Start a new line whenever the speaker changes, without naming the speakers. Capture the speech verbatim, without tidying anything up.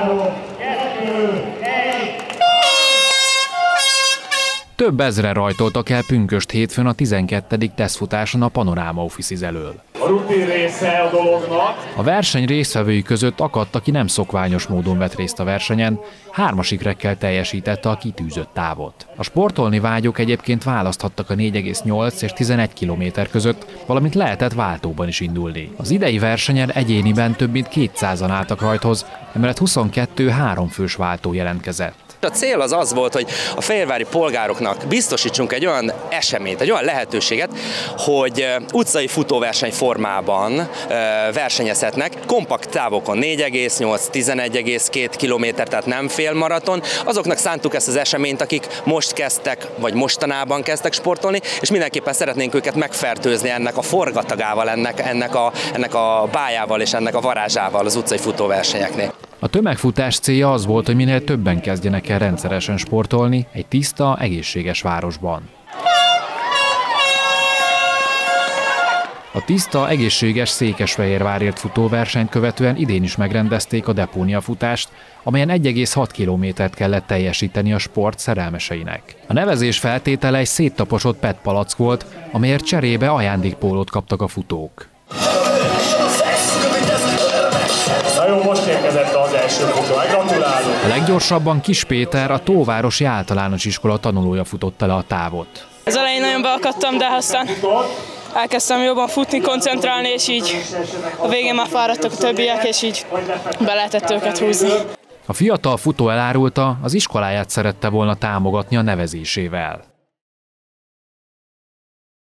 Több ezren rajtoltak el pünkösd hétfőn a tizenkettedik tesztfutáson a Panorama Offices elől.
A rutin része a dolognak.
A verseny résztvevői között akadt, aki nem szokványos módon vett részt a versenyen, hármas ikrekkel teljesítette a kitűzött távot. A sportolni vágyók egyébként választhattak a négy egész nyolc és tizenegy kilométer között, valamint lehetett váltóban is indulni. Az idei versenyen egyéniben több mint kétszázan álltak rajthoz, emellett huszonkettő háromfős váltó jelentkezett.
A cél az az volt, hogy a fehérvári polgároknak biztosítsunk egy olyan eseményt, egy olyan lehetőséget, hogy utcai futóverseny formában versenyezhetnek, kompakt távokon négy egész nyolc, tizenegy egész két kilométer, tehát nem félmaraton. Azoknak szántuk ezt az eseményt, akik most kezdtek, vagy mostanában kezdtek sportolni, és mindenképpen szeretnénk őket megfertőzni ennek a forgatagával, ennek, ennek, a, ennek a bájával és ennek a varázsával az utcai futóversenyeknél.
A tömegfutás célja az volt, hogy minél többen kezdjenek el rendszeresen sportolni egy tiszta, egészséges városban. A tiszta, egészséges Székesfehérvárért futóversenyt követően idén is megrendezték a depóniafutást, amelyen egy egész hat kilométert kellett teljesíteni a sport szerelmeseinek. A nevezés feltétele egy széttaposott pé é té palack volt, amelyért cserébe ajándékpólót kaptak a futók.
Na jó, most érkezett az első futó, gratulálunk!
A leggyorsabban Kis Péter, a Tóvárosi Általános Iskola tanulója futotta le a távot.
Az elején nagyon beakadtam, de aztán elkezdtem jobban futni, koncentrálni, és így a végén már fáradtak a többiek, és így be lehetett őket húzni.
A fiatal futó elárulta, az iskoláját szerette volna támogatni a nevezésével.